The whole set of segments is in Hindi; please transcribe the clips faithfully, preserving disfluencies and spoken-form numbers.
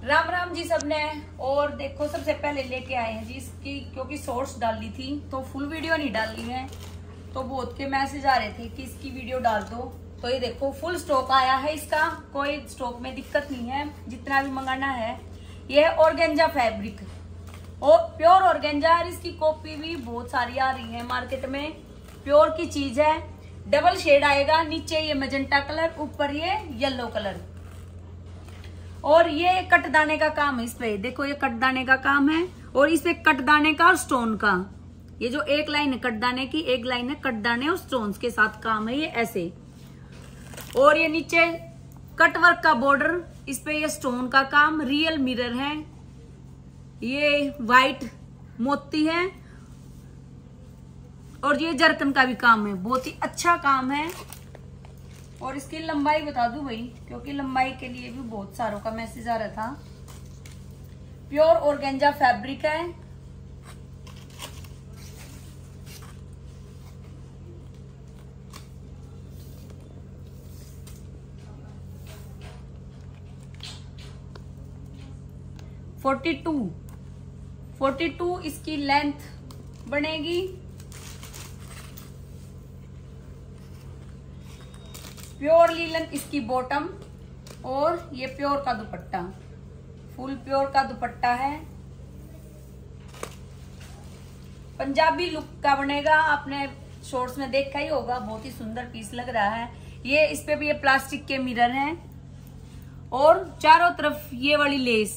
राम राम जी सबने। और देखो सबसे पहले लेके आए हैं जी इसकी, क्योंकि शॉर्ट्स डाली थी तो फुल वीडियो नहीं डाली है, तो बहुत के मैसेज आ रहे थे कि इसकी वीडियो डाल दो। तो ये देखो फुल स्टॉक आया है इसका, कोई स्टॉक में दिक्कत नहीं है, जितना भी मंगाना है। ये है ऑर्गेंजा फैब्रिक और प्योर ऑर्गेंजा, और इसकी कॉपी भी बहुत सारी आ रही है मार्केट में। प्योर की चीज है, डबल शेड आएगा, नीचे ये मैजेंटा कलर, ऊपर ये येलो कलर। और ये कटदाने का काम है इस पे, देखो ये कटदाने का काम है, और इस पे कटदाने का और स्टोन का, ये जो एक लाइन है कटदाने की, एक लाइन है कटदाने और स्टोन्स के साथ काम है ये ऐसे। और ये नीचे कटवर्क का बॉर्डर, इस पे ये स्टोन का काम, रियल मिरर है, ये वाइट मोती है, और ये जरकन का भी काम है, बहुत ही अच्छा काम है। और इसकी लंबाई बता दूं भाई, क्योंकि लंबाई के लिए भी बहुत सारों का मैसेज आ रहा था। प्योर ऑर्गेंजा फैब्रिक है, फोर्टी टू फोर्टी टू इसकी लेंथ बनेगी। प्योर लीलन इसकी बॉटम, और ये प्योर का दुपट्टा, फुल प्योर का दुपट्टा है, पंजाबी लुक का बनेगा। आपने शॉर्ट्स में देखा ही होगा, बहुत ही सुंदर पीस लग रहा है ये। इस पे भी ये प्लास्टिक के मिरर हैं, और चारों तरफ ये वाली लेस।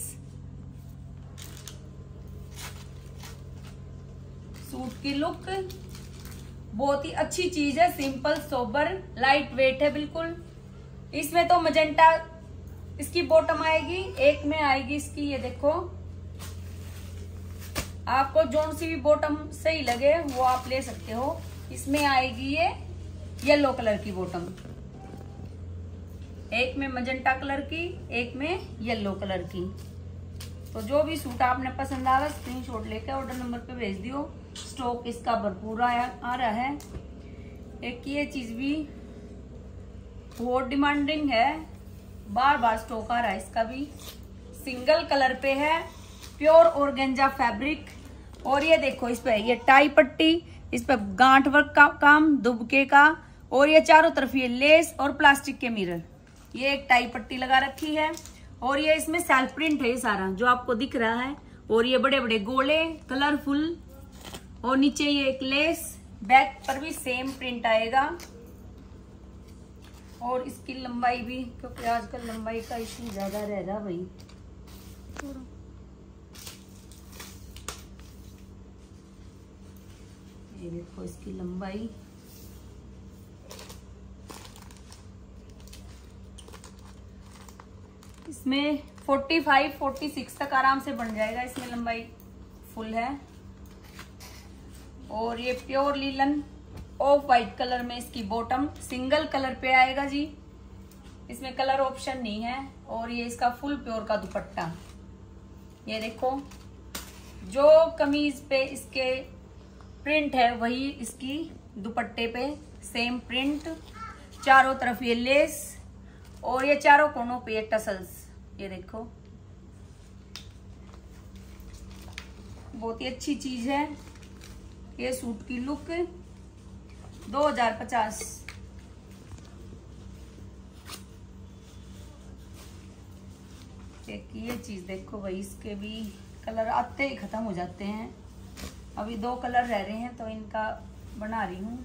सूट की लुक बहुत ही अच्छी चीज है, सिंपल सोबर लाइट वेट है बिल्कुल। इसमें तो मजेंटा इसकी बॉटम आएगी, एक में आएगी इसकी, ये देखो आपको जोन सी भी बॉटम सही लगे वो आप ले सकते हो। इसमें आएगी ये येलो कलर की बॉटम, एक में मजेंटा कलर की, एक में येलो कलर की। तो जो भी सूट आपने पसंद आ रहा है स्क्रीनशॉट लेकर ऑर्डर नंबर पे भेज दियो। स्टॉक इसका भरपूर आया आ रहा है। एक ये चीज भी बहुत डिमांडिंग है, बार बार स्टॉक आ रहा है इसका भी। सिंगल कलर पे है, प्योर ऑर्गेंजा फैब्रिक। और ये देखो इस पे ये टाई पट्टी, इस पे गांठ वर्क का काम दुबके का, और ये चारों तरफ ये लेस और प्लास्टिक के मिरर, ये एक टाई पट्टी लगा रखी है। और ये इसमें सेल्फ प्रिंट है सारा जो आपको दिख रहा है, और ये बड़े बड़े गोले कलरफुल, और नीचे ये एक लेस, बैक पर भी सेम प्रिंट आएगा। और इसकी लंबाई भी, क्योंकि आजकल लंबाई का इशू ज्यादा रह रहा भाई। ये देखो इसकी लंबाई, इसमें फोर्टी फाइव फोर्टी सिक्स तक आराम से बन जाएगा, इसमें लंबाई फुल है। और ये pure linen off white colour में इसकी बॉटम, सिंगल कलर पे आएगा जी, इसमें कलर ऑप्शन नहीं है। और ये इसका फुल प्योर का दुपट्टा, ये देखो जो कमीज पे इसके प्रिंट है वही इसकी दुपट्टे पे सेम प्रिंट, चारों तरफ ये लेस, और ये चारों कोनों पे ये टसल्स, ये देखो बहुत ही अच्छी चीज है। ये सूट की लुक दो हजार पचास। एक ये चीज देखो भाई, इसके भी कलर आते ही खत्म हो जाते हैं, अभी दो कलर रह रहे हैं तो इनका बना रही हूं।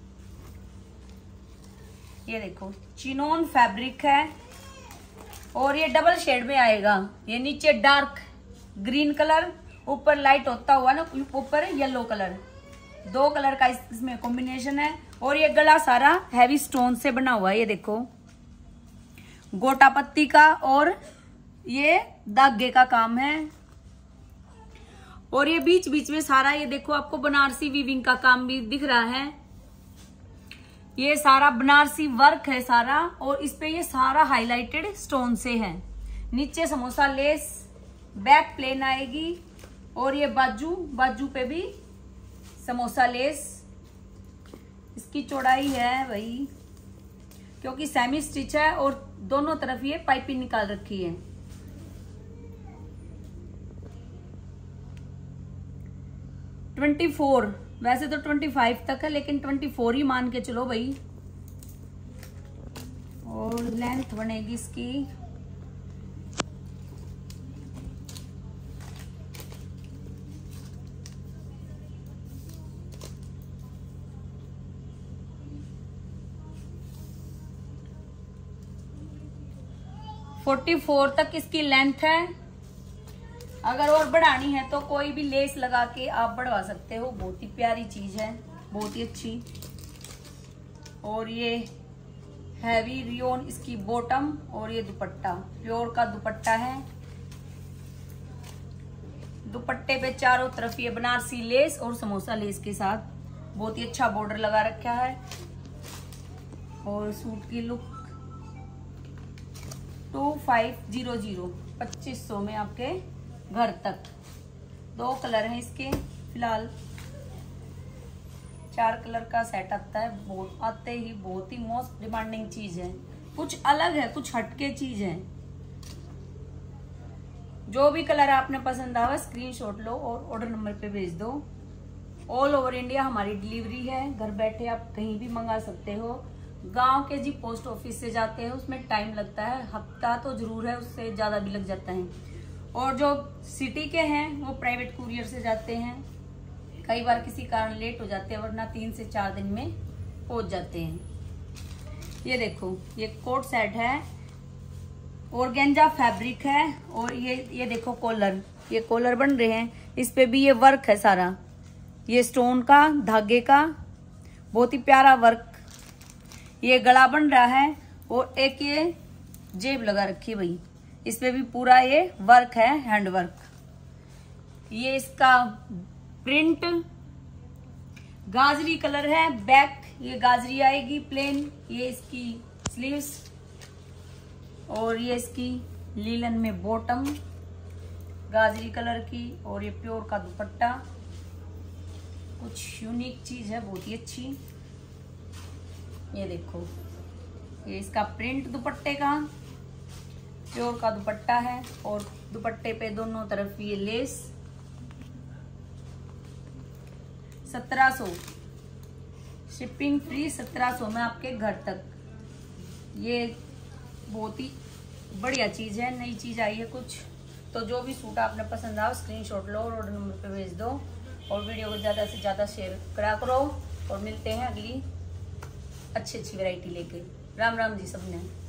ये देखो चिनोन फैब्रिक है, और ये डबल शेड में आएगा। ये नीचे डार्क ग्रीन कलर, ऊपर लाइट होता हुआ ना, ऊपर येलो कलर, दो कलर का इसमें कॉम्बिनेशन है। और ये गला सारा हैवी स्टोन से बना हुआ है, ये देखो गोटा पत्ती का, और ये धागे का काम है। और ये बीच बीच में सारा ये देखो आपको बनारसी वीविंग का काम भी दिख रहा है, ये सारा बनारसी वर्क है सारा। और इस पे ये सारा हाईलाइटेड स्टोन से है। नीचे समोसा लेस, बैक प्लेन आएगी, और ये बाजू बाजू पे भी समोसा लेस। इसकी चौड़ाई है भाई, क्योंकि सेमी स्टिच है और दोनों तरफ ये पाइपिंग निकाल रखी है। ट्वेंटी फोर, वैसे तो ट्वेंटी फाइव तक है लेकिन ट्वेंटी फोर ही मान के चलो भाई। और लेंथ बनेगी इसकी फोर्टी फोर तक इसकी लेंथ है। अगर और बढ़ानी है तो कोई भी लेस लगा के आप बढ़वा सकते हो। बहुत ही प्यारी चीज है, बहुत ही अच्छी। और ये हैवी रियोन इसकी बॉटम और ये दुपट्टा प्योर का दुपट्टा है। दुपट्टे पे चारों तरफ ये बनारसी लेस और समोसा लेस के साथ बहुत ही अच्छा बॉर्डर लगा रखा है। और सूट की look two five zero zero पच्चीस सौ में आपके घर तक। दो कलर हैं इसके फिलहाल, चार कलर का सेट आता है। बहुत आते ही बहुत ही मोस्ट डिमांडिंग चीज है, कुछ अलग है, कुछ हटके चीज है। जो भी कलर आपने पसंद आवा स्क्रीनशॉट लो और ऑर्डर नंबर पे भेज दो। ऑल ओवर इंडिया हमारी डिलीवरी है, घर बैठे आप कहीं भी मंगा सकते हो। गांव के जी पोस्ट ऑफिस से जाते हैं उसमें टाइम लगता है, हफ्ता तो जरूर है, उससे ज्यादा भी लग जाता है। और जो सिटी के हैं वो प्राइवेट कुरियर से जाते हैं, कई बार किसी कारण लेट हो जाते हैं, वरना तीन से चार दिन में पहुंच जाते हैं। ये देखो ये कोट सेट है, ऑर्गेन्जा फैब्रिक है। और ये ये देखो कॉलर, ये कॉलर बन रहे हैं, इस पे भी ये वर्क है सारा, ये स्टोन का धागे का बहुत ही प्यारा वर्क। ये गला बन रहा है और एक ये जेब लगा रखी है भाई, इस पे भी पूरा ये वर्क है, हैंड वर्क। ये इसका प्रिंट गाजरी कलर है, बैक ये गाजरी आएगी प्लेन। ये इसकी स्लीव्स और ये इसकी लीलन में बॉटम गाजरी कलर की। और ये प्योर का दुपट्टा, कुछ यूनिक चीज है, बहुत ही अच्छी। ये देखो ये इसका प्रिंट दुपट्टे का, प्योर का दुपट्टा है। और दुपट्टे पे दोनों तरफ ये लेस। सत्रह सौ शिपिंग फ्री, सत्रह सौ में आपके घर तक। ये बहुत ही बढ़िया चीज है, नई चीज आई है कुछ। तो जो भी सूट आपने पसंद आओ स्क्रीनशॉट लो और ऑर्डर नंबर पे भेज दो। और वीडियो को ज्यादा से ज्यादा शेयर करा करो। और मिलते हैं अगली अच्छी अच्छी वैरायटी लेके। राम राम जी सबने।